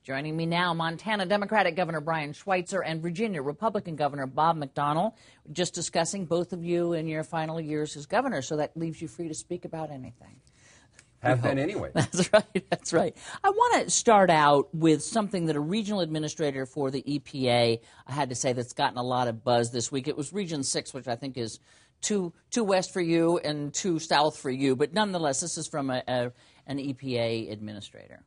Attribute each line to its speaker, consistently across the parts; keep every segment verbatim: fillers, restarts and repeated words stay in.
Speaker 1: Joining me now, Montana Democratic Governor Brian Schweitzer and Virginia Republican Governor Bob McDonnell, just discussing both of you in your final years as governor, so that leaves you free to speak about anything.
Speaker 2: Have been anyway.
Speaker 1: That's right, that's right. I want to start out with something that a regional administrator for the E P A, I had to say, that's gotten a lot of buzz this week. It was Region six, which I think is too, too west for you and too south for you, but nonetheless, this is from a, a, an E P A administrator.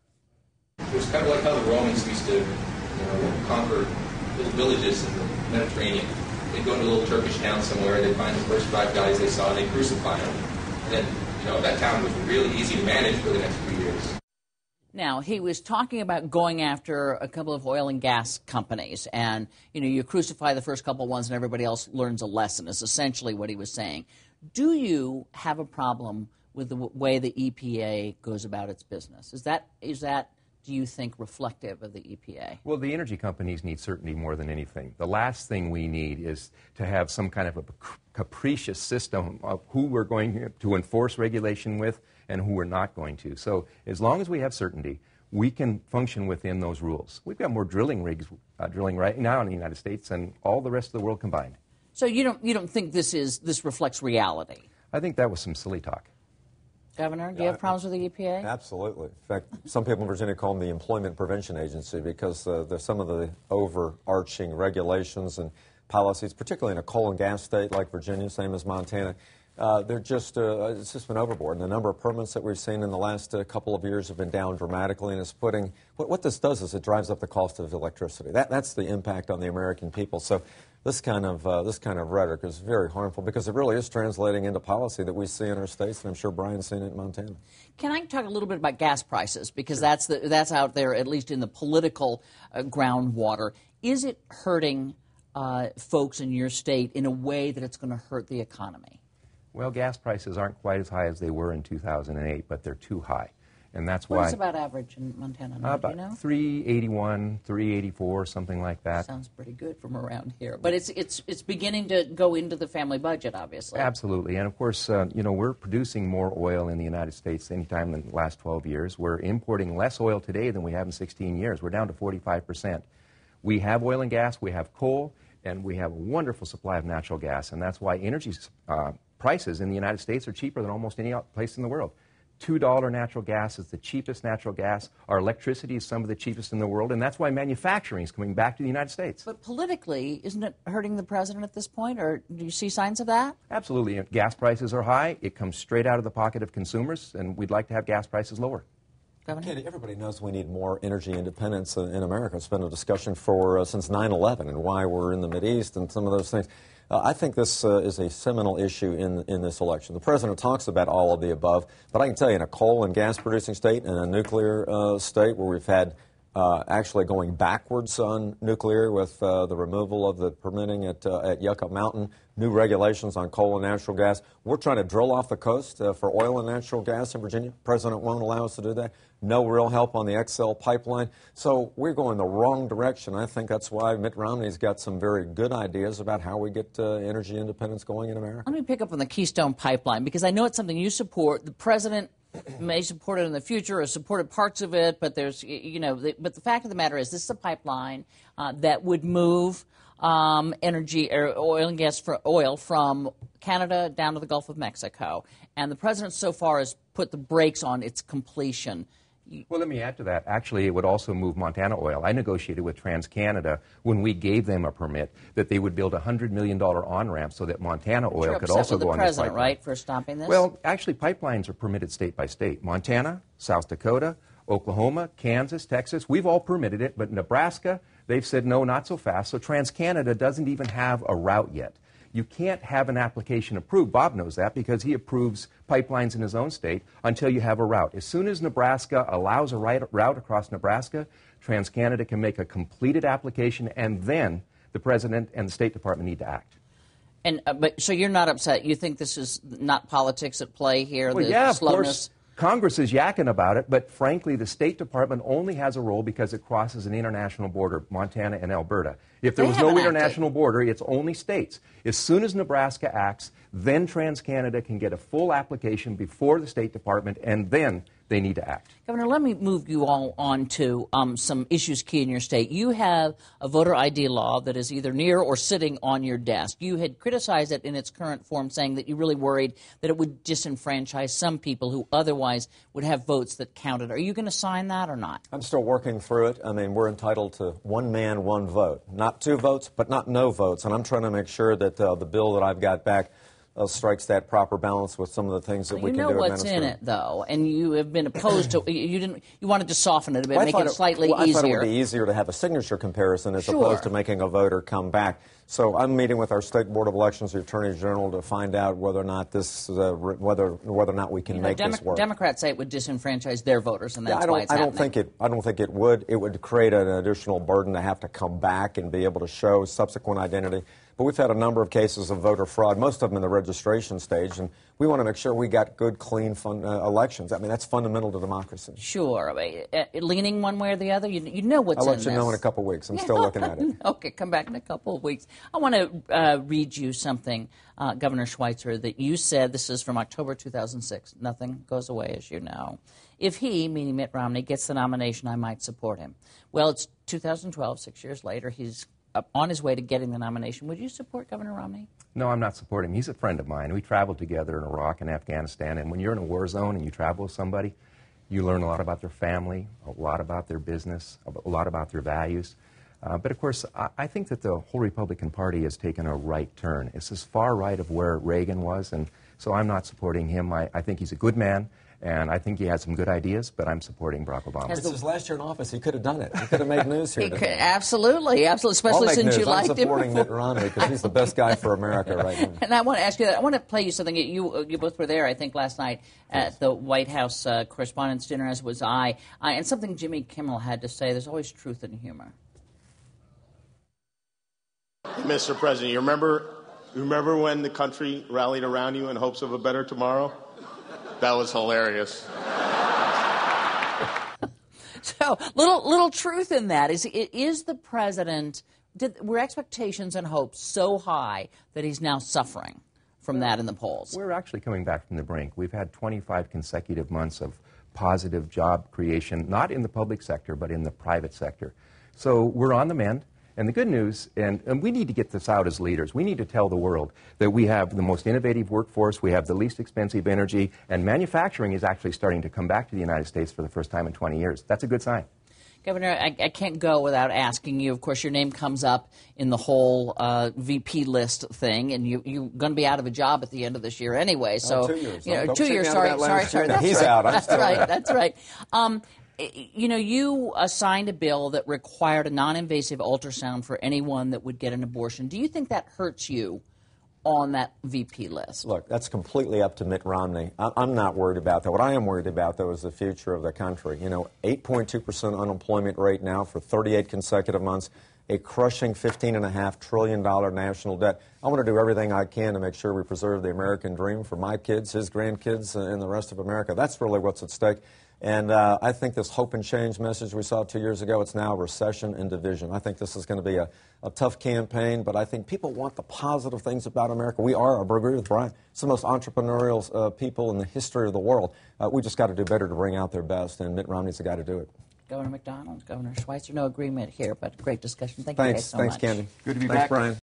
Speaker 3: It was kind of like how the Romans used to, you know, conquer little villages in the Mediterranean. They'd go to a little Turkish town somewhere, they'd find the first five guys they saw, they'd crucify them. And then, you know, that town was really easy to manage for the next few years.
Speaker 1: Now, he was talking about going after a couple of oil and gas companies, and, you know, you crucify the first couple ones and everybody else learns a lesson, is essentially what he was saying. Do you have a problem with the w- way the E P A goes about its business? Is that, is that, do you think, reflective of the E P A?
Speaker 2: Well, the energy companies need certainty more than anything. The last thing we need is to have some kind of a capricious system of who we're going to enforce regulation with and who we're not going to. So as long as we have certainty, we can function within those rules. We've got more drilling rigs uh, drilling right now in the United States than all the rest of the world combined.
Speaker 1: So you don't, you don't think this is, this reflects reality?
Speaker 2: I think that was some silly talk.
Speaker 1: Governor, do you have problems with the E P A?
Speaker 4: Absolutely. In fact, some people in Virginia call them the Employment Prevention Agency because uh, there's some of the overarching regulations and policies, particularly in a coal and gas state like Virginia, same as Montana. Uh, they're just, uh, it's just been overboard. And the number of permits that we've seen in the last uh, couple of years have been down dramatically, and it's putting, what, what this does is it drives up the cost of electricity. That, that's the impact on the American people. So this kind of, uh, this kind of rhetoric is very harmful because it really is translating into policy that we see in our states, and I'm sure Brian's seen it in Montana.
Speaker 1: Can I talk a little bit about gas prices? Because that's, the, that's out there, at least in the political uh, groundwater. Is it hurting uh, folks in your state in a way that it's going to hurt the economy?
Speaker 2: Well, gas prices aren't quite as high as they were in two thousand eight, but they're too high. And that's
Speaker 1: what
Speaker 2: why...
Speaker 1: What's about average in Montana now,
Speaker 2: uh, about
Speaker 1: do you know?
Speaker 2: three eighty-one, three eighty-four, something like that.
Speaker 1: Sounds pretty good from around here. But it's it's it's beginning to go into the family budget, obviously.
Speaker 2: Absolutely. And, of course, uh, you know, we're producing more oil in the United States anytime in the last twelve years. We're importing less oil today than we have in sixteen years. We're down to forty-five percent. We have oil and gas, we have coal, and we have a wonderful supply of natural gas. And that's why energy uh, prices in the United States are cheaper than almost any place in the world. two dollar natural gas is the cheapest natural gas. Our electricity is some of the cheapest in the world, and that's why manufacturing is coming back to the United States.
Speaker 1: But politically, isn't it hurting the president at this point, or do you see signs of that?
Speaker 2: Absolutely. If gas prices are high, it comes straight out of the pocket of consumers, and we'd like to have gas prices lower.
Speaker 1: Governor?
Speaker 4: Katie, everybody knows we need more energy independence in, in America. It's been a discussion for uh, since nine eleven and why we're in the Mideast and some of those things. Uh, I think this uh, is a seminal issue in in this election. The president talks about all of the above, but I can tell you in a coal and gas producing state and a nuclear uh, state where we've had uh, actually going backwards on nuclear with uh, the removal of the permitting at, uh, at Yucca Mountain, new regulations on coal and natural gas. We're trying to drill off the coast uh, for oil and natural gas in Virginia. The president won't allow us to do that. No real help on the X L pipeline. So we're going the wrong direction. I think that's why Mitt Romney's got some very good ideas about how we get uh, energy independence going in America.
Speaker 1: Let me pick up on the Keystone Pipeline, because I know it's something you support. The president may support it in the future or supported parts of it, but there's, you know, the, but the fact of the matter is this is a pipeline uh, that would move um, energy or oil and gas for oil from Canada down to the Gulf of Mexico. And the president so far has put the brakes on its completion.
Speaker 2: Well, let me add to that. Actually, it would also move Montana Oil. I negotiated with TransCanada when we gave them a permit that they would build a one hundred million dollars on-ramp so that Montana Oil
Speaker 1: You're
Speaker 2: could
Speaker 1: upset
Speaker 2: also
Speaker 1: with
Speaker 2: go
Speaker 1: the
Speaker 2: on this
Speaker 1: president,
Speaker 2: pipeline.
Speaker 1: right, for stopping this?
Speaker 2: Well, actually, pipelines are permitted state by state. Montana, South Dakota, Oklahoma, Kansas, Texas, we've all permitted it, but Nebraska, they've said no, not so fast. So TransCanada doesn't even have a route yet. You can't have an application approved. Bob knows that because he approves pipelines in his own state until you have a route. As soon as Nebraska allows a right, route across Nebraska, TransCanada can make a completed application, and then the president and the State Department need to act.
Speaker 1: And uh, but so you're not upset? You think this is not politics at play here?
Speaker 2: Well,
Speaker 1: the
Speaker 2: yeah,
Speaker 1: slowness?
Speaker 2: of course. Congress is yakking about it, but frankly, the State Department only has a role because it crosses an international border, Montana and Alberta. If there
Speaker 1: They
Speaker 2: was no
Speaker 1: haven't
Speaker 2: international
Speaker 1: acted.
Speaker 2: border, it's only states. As soon as Nebraska acts, then TransCanada can get a full application before the State Department, and then they need to act.
Speaker 1: Governor, let me move you all on to um, some issues key in your state. You have a voter I D law that is either near or sitting on your desk. You had criticized it in its current form, saying that you really worried that it would disenfranchise some people who otherwise would have votes that counted. Are you going to sign that or not?
Speaker 4: I'm still working through it. I mean, we're entitled to one man, one vote. Not two votes, but not no votes. And I'm trying to make sure that uh, the bill that I've got back Uh, strikes that proper balance with some of the things that
Speaker 1: well,
Speaker 4: we can do.
Speaker 1: You know what's in it, though, and you have been opposed to. You didn't. You wanted to soften it a bit,
Speaker 4: well,
Speaker 1: make it, it slightly
Speaker 4: well,
Speaker 1: easier.
Speaker 4: I thought it would be easier to have a signature comparison as
Speaker 1: sure.
Speaker 4: opposed to making a voter come back. So I'm meeting with our state board of elections, the attorney general, to find out whether or not this, uh, whether whether or not we can
Speaker 1: you
Speaker 4: make
Speaker 1: know, Demo-
Speaker 4: this work.
Speaker 1: Democrats say it would disenfranchise their voters, and that's
Speaker 4: yeah, I don't,
Speaker 1: why it's
Speaker 4: I don't
Speaker 1: happening.
Speaker 4: think it. I don't think it would. It would create an additional burden to have to come back and be able to show subsequent identity. But we've had a number of cases of voter fraud, most of them in the registration stage, and we want to make sure we got good, clean fun, uh, elections. I mean, that's fundamental to democracy.
Speaker 1: Sure. I mean, uh, leaning one way or the other, you, you know what's
Speaker 4: in
Speaker 1: this.
Speaker 4: I'll let you know in a couple of weeks. I'm still looking at it.
Speaker 1: Okay, come back in a couple of weeks. I want to uh, read you something, uh, Governor Schweitzer, that you said. This is from October two thousand six. Nothing goes away, as you know. If he, meaning Mitt Romney, gets the nomination, I might support him. Well, it's two thousand twelve, six years later. He's on his way to getting the nomination. Would you support Governor Romney?
Speaker 2: No, I'm not supporting him. He's a friend of mine. We traveled together in Iraq and Afghanistan, and when you're in a war zone and you travel with somebody, you learn a lot about their family, a lot about their business, a lot about their values. Uh, but, of course, I, I think that the whole Republican Party has taken a right turn. It's as far right of where Reagan was, and so I'm not supporting him. I, I think he's a good man. And I think he has some good ideas, but I'm supporting Barack Obama.
Speaker 4: This is last year in office. He could have done it. He could have made news here
Speaker 1: He
Speaker 4: today.
Speaker 1: Could, absolutely, absolutely, especially
Speaker 4: I'll make
Speaker 1: since
Speaker 4: news.
Speaker 1: you liked
Speaker 4: I'm
Speaker 1: him
Speaker 4: supporting
Speaker 1: before.
Speaker 4: Mitt Romney because he's the best guy for America right now.
Speaker 1: And I want to ask you that. I want to play you something. You you both were there, I think, last night at
Speaker 4: yes.
Speaker 1: the White House uh, Correspondents' Dinner, as was I, uh, and something Jimmy Kimmel had to say. There's always truth in humor.
Speaker 5: Mister President, you remember, you remember when the country rallied around you in hopes of a better tomorrow? That was hilarious.
Speaker 1: So, little little truth in that. Is is the president, did, were expectations and hopes so high that he's now suffering from that in the polls?
Speaker 2: We're actually coming back from the brink. We've had twenty-five consecutive months of positive job creation, not in the public sector, but in the private sector. So we're on the mend. And the good news, and, and we need to get this out as leaders, we need to tell the world that we have the most innovative workforce, we have the least expensive energy, and manufacturing is actually starting to come back to the United States for the first time in twenty years. That's a good sign.
Speaker 1: Governor, I, I can't go without asking you. Of course, your name comes up in the whole uh, V P list thing, and you, you're going to be out of a job at the end of this year anyway. So,
Speaker 4: oh, two years.
Speaker 1: You know,
Speaker 4: Don't
Speaker 1: two years. Sorry, sorry, sorry. That's
Speaker 4: He's
Speaker 1: right.
Speaker 4: out. I'm
Speaker 1: That's
Speaker 4: still
Speaker 1: right.
Speaker 4: there.
Speaker 1: That's right. Um, You know, you uh, signed a bill that required a non-invasive ultrasound for anyone that would get an abortion. Do you think that hurts you on that V P list?
Speaker 4: Look, that's completely up to Mitt Romney. I- I'm not worried about that. What I am worried about, though, is the future of the country. You know, eight point two percent unemployment rate now for thirty-eight consecutive months, a crushing fifteen point five trillion dollars national debt. I want to do everything I can to make sure we preserve the American dream for my kids, his grandkids, and the rest of America. That's really what's at stake. And uh, I think this hope and change message we saw two years ago, it's now recession and division. I think this is going to be a, a tough campaign, but I think people want the positive things about America. We are, I agree with Brian, it's the most entrepreneurial uh, people in the history of the world. Uh, we just got to do better to bring out their best, and Mitt Romney's the guy to do it.
Speaker 1: Governor McDonnell, Governor Schweitzer, no agreement here, but great discussion. Thank
Speaker 4: Thanks.
Speaker 1: you guys so
Speaker 4: Thanks,
Speaker 1: much.
Speaker 4: Candy.
Speaker 2: Good to be
Speaker 4: Thanks,
Speaker 2: back.
Speaker 4: Brian.